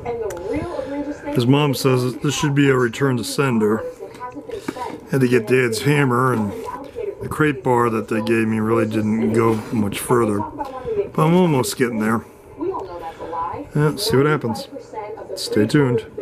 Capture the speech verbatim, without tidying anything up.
His mom says this should be a return to sender. Had to get Dad's hammer, and the crate bar that they gave me really didn't go much further. But I'm almost getting there. Yeah, see what happens. Stay tuned.